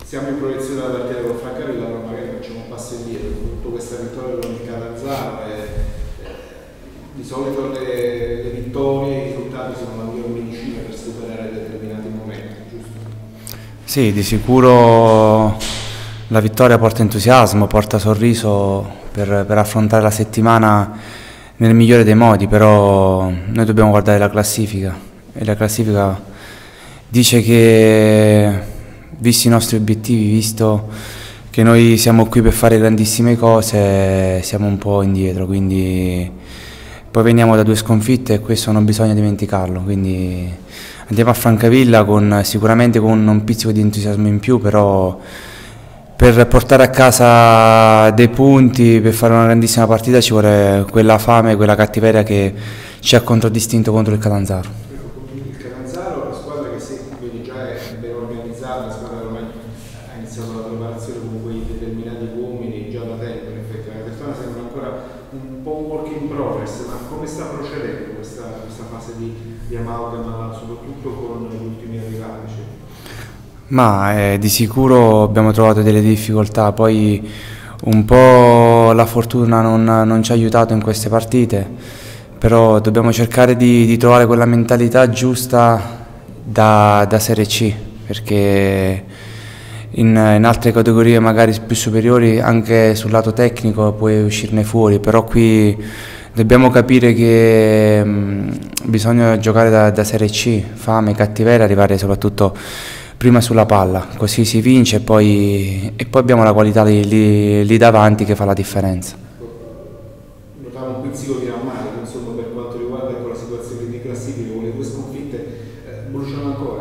Siamo in proiezione della partita con Francavilla, allora magari facciamo un passo indietro, tutto questa vittoria con il Catanzaro di solito le vittorie, i risultati sono la migliore medicina per superare determinati momenti, giusto? Sì, di sicuro la vittoria porta entusiasmo, porta sorriso per affrontare la settimana nel migliore dei modi, però noi dobbiamo guardare la classifica e la classifica dice che, visti i nostri obiettivi, visto che noi siamo qui per fare grandissime cose, siamo un po' indietro, quindi poi veniamo da 2 sconfitte e questo non bisogna dimenticarlo, quindi andiamo a Francavilla sicuramente con un pizzico di entusiasmo in più, però per portare a casa dei punti, per fare una grandissima partita ci vuole quella fame, quella cattiveria che ci ha contraddistinto contro il Catanzaro. Il Catanzaro è una squadra che vedi già è ben organizzata, una squadra che ormai ha iniziato la preparazione con quei determinati uomini già da tempo, in effetti la Catanzaro sembra ancora un po' un work in progress, ma come sta procedendo questa fase di amalgama, soprattutto con gli ultimi arrivati? Ma di sicuro abbiamo trovato delle difficoltà, poi un po' la fortuna non ci ha aiutato in queste partite, però dobbiamo cercare di trovare quella mentalità giusta da Serie C, perché in altre categorie magari più superiori anche sul lato tecnico puoi uscirne fuori, però qui dobbiamo capire che bisogna giocare da Serie C, fame, cattiveria, arrivare soprattutto prima sulla palla, così si vince e poi abbiamo la qualità lì davanti che fa la differenza. Notavo un pizzico di rammarico, insomma, per quanto riguarda la situazione di classifica, con le 2 sconfitte bruciano ancora?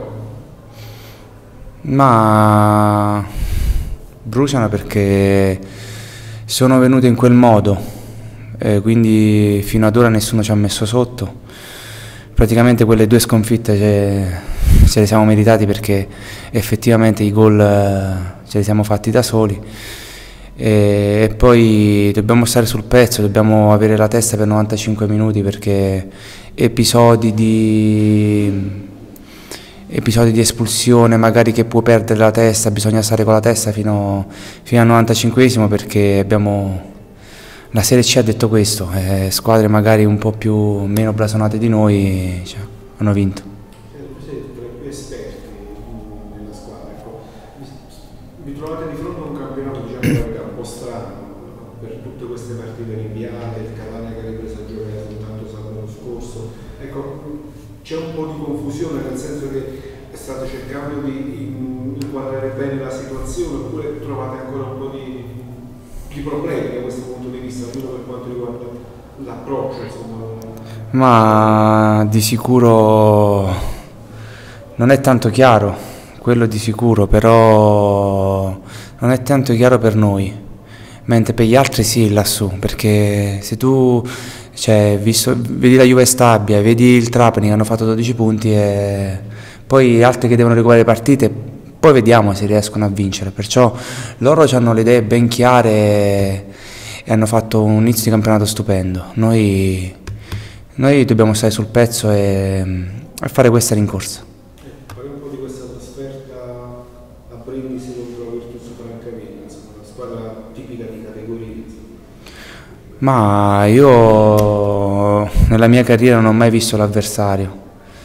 Ma bruciano perché sono venute in quel modo, quindi fino ad ora nessuno ci ha messo sotto. Praticamente quelle 2 sconfitte ce le siamo meritati perché effettivamente i gol ce li siamo fatti da soli e poi dobbiamo stare sul pezzo, dobbiamo avere la testa per 95 minuti perché episodi di espulsione magari che può perdere la testa, bisogna stare con la testa fino al 95esimo perché la Serie C ha detto questo, squadre magari un po' meno blasonate di noi hanno vinto. Vi trovate di fronte a un campionato un po' strano per tutte queste partite rinviate, il Catania che ha ripreso a giocare soltanto sabato scorso. Ecco, c'è un po' di confusione nel senso che state cercando di inquadrare bene la situazione oppure trovate ancora un po' di problemi da questo punto di vista, almeno per quanto riguarda l'approccio? Ma di sicuro non è tanto chiaro. Quello di sicuro, però non è tanto chiaro per noi, mentre per gli altri sì lassù, perché se tu vedi la Juve Stabia, vedi il Trapani che hanno fatto 12 punti e poi altri che devono recuperare partite, poi vediamo se riescono a vincere, perciò loro hanno le idee ben chiare e hanno fatto un inizio di campionato stupendo. Noi dobbiamo stare sul pezzo e fare questa rincorsa. Brindisi contro la Virtus Francavilla, una squadra tipica di categoria. Ma io nella mia carriera non ho mai visto l'avversario.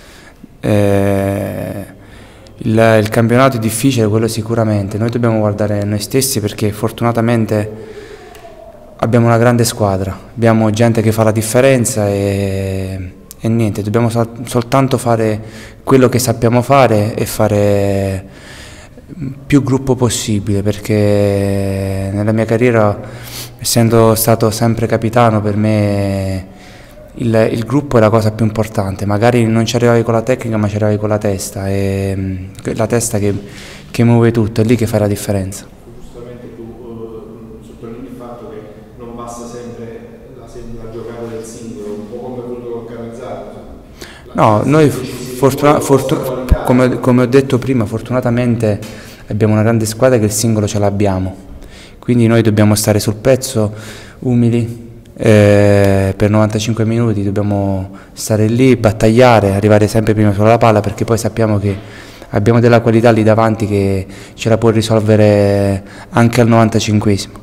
Il campionato è difficile, quello sicuramente. Noi dobbiamo guardare noi stessi perché fortunatamente abbiamo una grande squadra, abbiamo gente che fa la differenza e niente, dobbiamo soltanto fare quello che sappiamo fare e fare più gruppo possibile, perché nella mia carriera, essendo stato sempre capitano, per me il gruppo è la cosa più importante. Magari non ci arrivavi con la tecnica ma ci arrivavi con la testa, e la testa che muove tutto, è lì che fa la differenza. Giustamente tu sottolinei il fatto che non basta sempre la giocata del singolo, un po' come quello con Canazzaro. No, noi come ho detto prima, fortunatamente abbiamo una grande squadra che il singolo ce l'abbiamo, quindi noi dobbiamo stare sul pezzo, umili, per 95 minuti dobbiamo stare lì, battagliare, arrivare sempre prima sulla palla, perché poi sappiamo che abbiamo della qualità lì davanti che ce la può risolvere anche al 95esimo.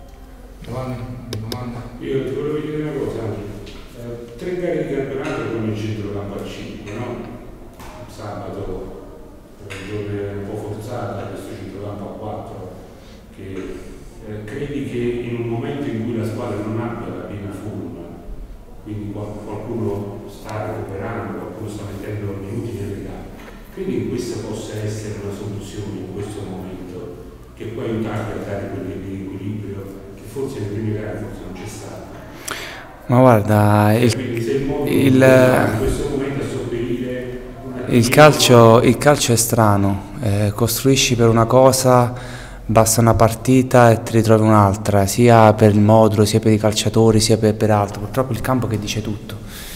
Io ti volevo dire una cosa, 3 gare di campionato con il centrocampo a 5, no? Sabato, dove un po' forzata, questo centrocampo a 4, che credi che in un momento in cui la squadra non abbia la piena forma, quindi qualcuno sta recuperando, qualcuno sta mettendo minuti nelle gare, quindi questa possa essere una soluzione in questo momento che può aiutarti a dare quell'equilibrio che forse nelle prime gare forse non c'è stato. Ma guarda, il calcio è strano, costruisci per una cosa, basta una partita e ti ritrovi un'altra, sia per il modulo, sia per i calciatori, sia per altro. Purtroppo il campo che dice tutto.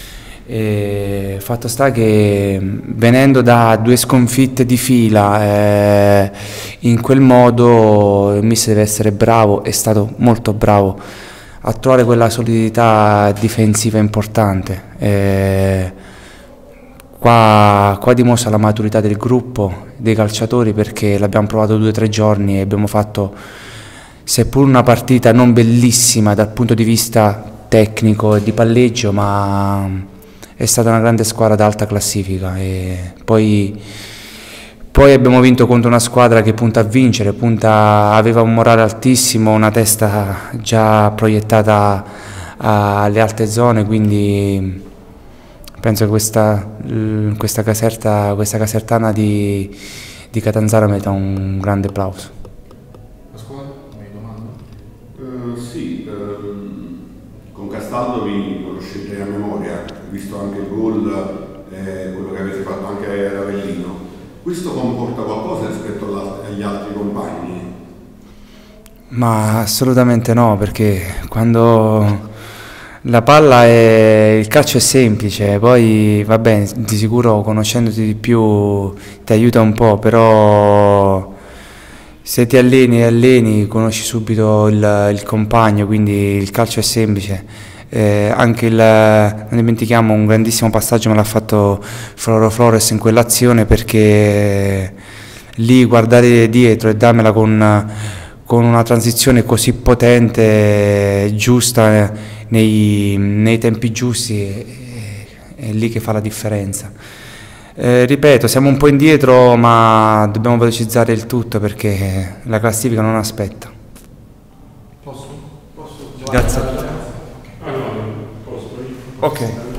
Fatto sta che venendo da 2 sconfitte di fila, in quel modo il mister deve essere bravo, è stato molto bravo a trovare quella solidità difensiva importante. Qua dimostra la maturità del gruppo, dei calciatori, perché l'abbiamo provato 2 o 3 giorni e abbiamo fatto, seppur una partita non bellissima dal punto di vista tecnico e di palleggio, ma è stata una grande squadra d'alta classifica. E poi abbiamo vinto contro una squadra che punta a vincere, aveva un morale altissimo, una testa già proiettata alle alte zone, quindi penso che questa casertana di Catanzaro merita un grande applauso. La squadra? Hai domanda? Sì, con Castaldo vi conoscete a memoria, ho visto anche il gol, quello che avete fatto anche a Ravellino. Questo comporta qualcosa rispetto agli altri compagni? Ma assolutamente no, perché quando la palla il calcio è semplice, poi va bene, di sicuro conoscendoti di più ti aiuta un po', però se ti alleni conosci subito il compagno, quindi il calcio è semplice. Non dimentichiamo un grandissimo passaggio me l'ha fatto Floro Flores in quell'azione, perché lì guardare dietro e darmela con una transizione così potente, giusta, nei tempi giusti, è lì che fa la differenza. Ripeto, siamo un po' indietro, ma dobbiamo velocizzare il tutto perché la classifica non aspetta. Posso? Grazie. Ah no, posso io? Ok.